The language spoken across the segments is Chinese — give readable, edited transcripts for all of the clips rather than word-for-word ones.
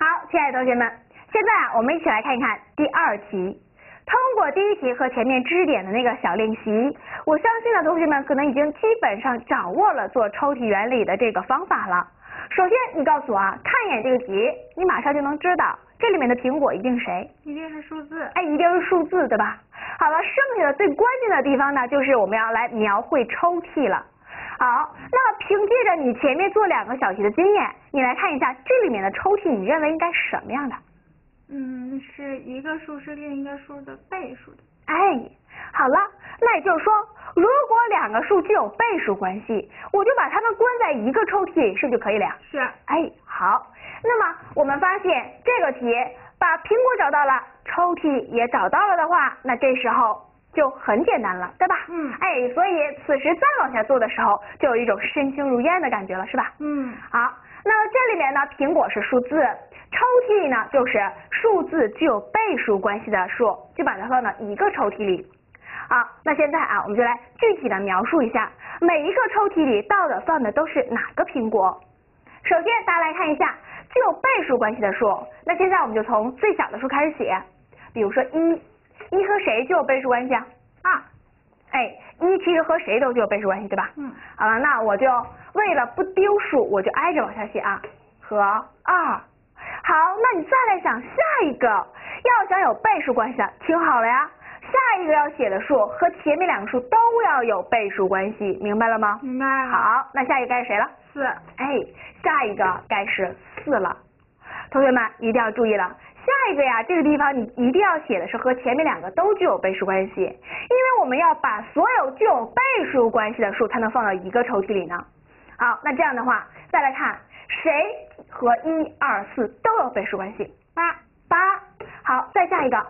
好，亲爱的同学们，现在我们一起来看一看第2题。通过第1题和前面知识点的那个小练习，我相信呢，同学们可能已经基本上掌握了做抽屉原理的这个方法了。首先，你告诉我啊，看一眼这个题，你马上就能知道这里面的苹果一定谁？ 一定是数字。 哎，一定是数字，对吧？好了，剩下的最关键的地方呢，就是我们要来描绘抽屉了。好，那么凭借着你前面做2个小题的经验，你来看一下这里面的抽屉，你认为应该是什么样的？ 是一个数是另一个数的倍数的。 哎，好了，那也就是说，如果2个数具有倍数关系，我就把它们关在一个抽屉里，是不是就可以了呀？ 是。 哎，好，那么我们发现这个题把苹果找到了，抽屉也找到了的话，那这时候就很简单了，对吧？哎，所以此时再往下做的时候，就有一种身轻如燕的感觉了，是吧？好，那么这里面呢，苹果是数字，抽屉里呢就是数字具有倍数关系的数，就把它放到一个抽屉里。好，那现在啊，我们就来具体的描述一下每一个抽屉里到底放的都是哪个苹果。首先，大家来看一下具有倍数关系的数，那现在我们就从最小的数开始写，比如说1和谁具有倍数关系啊？2。哎，1其实和谁都具有倍数关系，对吧？好了，那我就为了不丢数，我就挨着往下写啊，和2。好，那你再来想下一个，要想有倍数关系的，听好了呀，下一个要写的数和前面2个数都要有倍数关系，明白了吗？ 明白了。 好，那下一个该是谁了？4。哎，下一个该是4了。同学们一定要注意了，下一个呀，这个地方你一定要写的是和前面2个都具有倍数关系，因为我们要把所有具有倍数关系的数才能放到一个抽屉里呢。好，那这样的话，再来看谁和1、2、4都有倍数关系？8。好，再下一个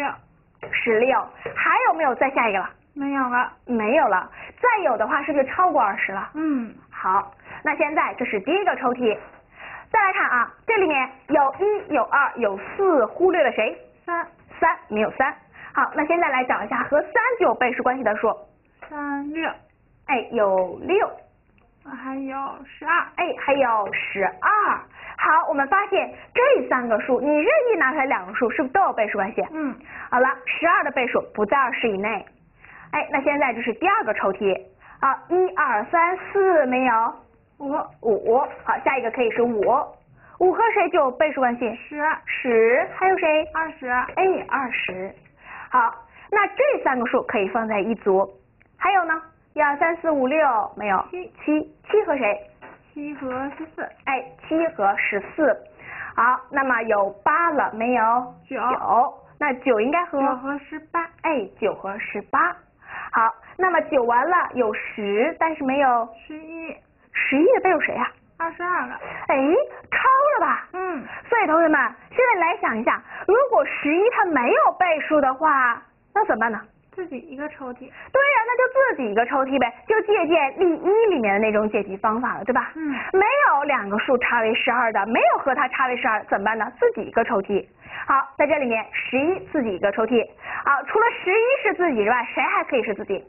16。还有没有再下一个了？ 没有了。 没有了。再有的话，是不是超过20了？好，那现在这是第1个抽屉。再来看啊，这里面有1、有2、有4，忽略了谁？3没有3。好，那现在来找一下和3具有倍数关系的数。 3、6。 哎，有6。 还有12。 哎，还有12。好，我们发现这3个数，你任意拿出来2个数，是不是都有倍数关系？好了，12的倍数不在20以内。哎，那现在这是第2个抽屉。好，1、2、3、4没有？5。好，下一个可以是5。5和谁具有倍数关系？10。还有谁 ？20。 哎，20。好，那这3个数可以放在一组。还有呢？1、2、3、4、5、6没有？7和谁 ？7和14。 哎，7和14。好，那么有8了没有？9。那9应该和 9和18。 哎，9和18。好，那么9完了有10，但是没有 11。 11的倍数谁呀 ？22了。 哎，超了吧？所以同学们，现在来想一下，如果11它没有倍数的话，那怎么办呢？ 自己一个抽屉。对呀，那就自己一个抽屉呗，就借鉴例1里面的那种解题方法了，对吧？没有2个数差为12的，没有和它差为12，怎么办呢？自己一个抽屉。好，在这里面11自己一个抽屉。好，除了11是自己之外，谁还可以是自己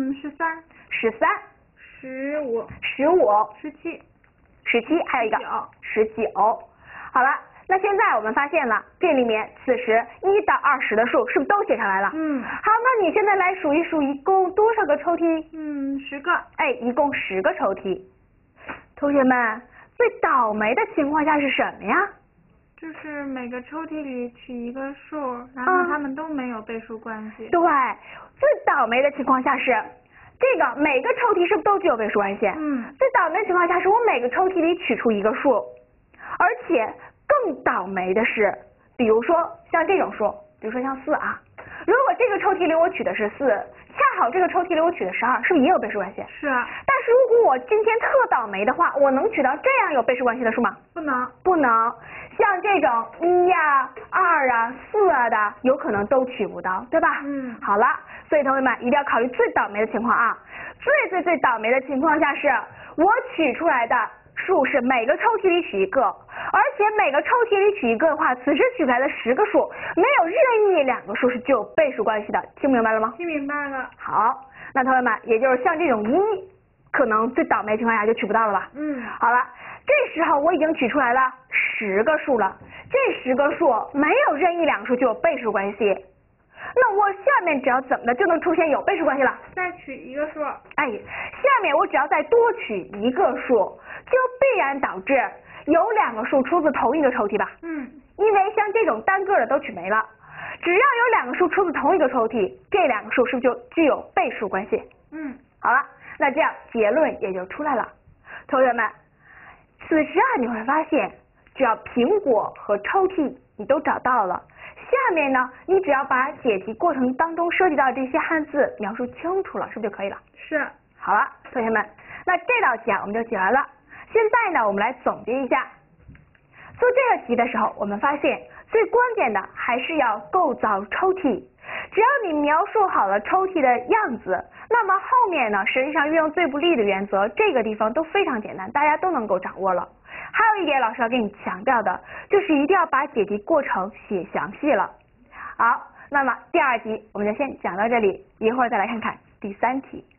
？13。15。 17，还有一个19。好了。那现在我们发现了，这里面此时1到20的数是不是都写上来了？好，那你现在来数一数，一共多少个抽屉 ？10个。 哎，一共10个抽屉。同学们，最倒霉的情况下是什么呀？ 就是每个抽屉里取一个数，然后它们都没有倍数关系。 对，最倒霉的情况下是这个每个抽屉是不是都具有倍数关系？最倒霉的情况下是我每个抽屉里取出一个数，而且更倒霉的是，比如说像这种数，比如说像4啊，如果这个抽屉里我取的是4，恰好这个抽屉里我取的是2，是不是也有倍数关系？ 是啊。 但是如果我今天特倒霉的话，我能取到这样有倍数关系的数吗？不能。像这种1呀、2啊、4啊的，有可能都取不到，对吧？好了，所以同学们一定要考虑最倒霉的情况啊。最倒霉的情况下是我取出来的数是每个抽屉里取一个，而且每个抽屉里取一个的话，此时取出来的10个数，没有任意2个数是具有倍数关系的，听明白了吗？ 听明白了。 好，那同学们，也就是像这种1，可能最倒霉的情况下就取不到了吧？好了，这时候我已经取出来了10个数了， 这10个数没有任意2个数就有倍数关系。那我下面只要怎么的就能出现有倍数关系了？ 再取一个数。 哎，下面我只要再多取一个数，就必然导致有2个数出自同一个抽屉吧？因为像这种单个的都取没了，只要有2个数出自同一个抽屉，这2个数是不是就具有倍数关系？好了，那这样结论也就出来了。同学们，此时你会发现，只要苹果和抽屉你都找到了，下面呢，你只要把解题过程当中涉及到这些汉字描述清楚了，是不是就可以了？ 是。 好了，同学们，那这道题我们就解完了。现在呢，我们来总结一下。做这个题的时候，我们发现最关键的还是要构造抽屉。只要你描述好了抽屉的样子，那么后面呢，实际上运用最不利的原则，这个地方都非常简单，大家都能够掌握了。还有一点，老师要给你强调的，就是一定要把解题过程写详细了。好，那么第2题我们就先讲到这里，一会儿再来看看第3题。